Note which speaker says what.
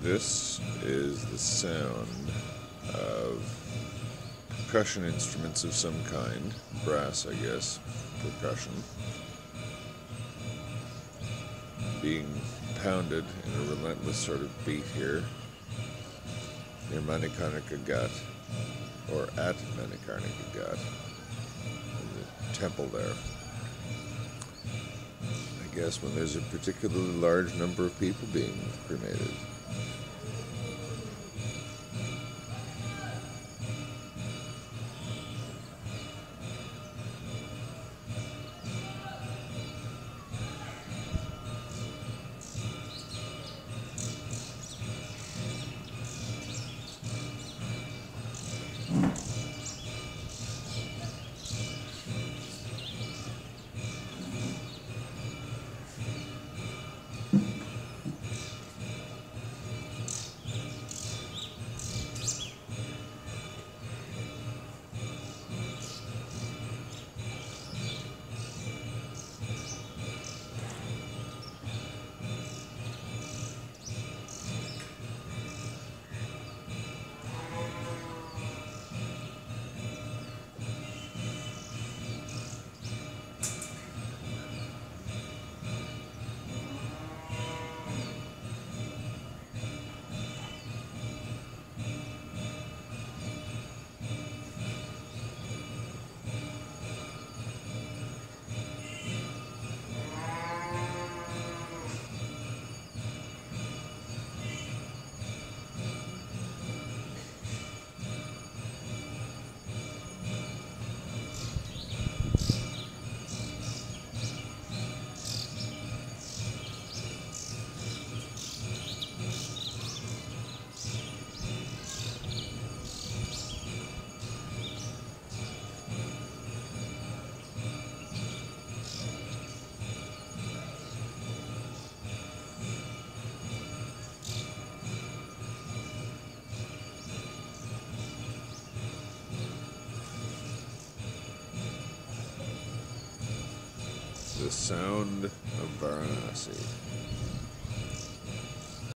Speaker 1: This is the sound of percussion instruments of some kind, brass, I guess, percussion, being pounded in a relentless sort of beat here near Manikarnika Ghat, or at Manikarnika Ghat, in the temple there. I guess when there's a particularly large number of people being cremated. The sound of Varanasi.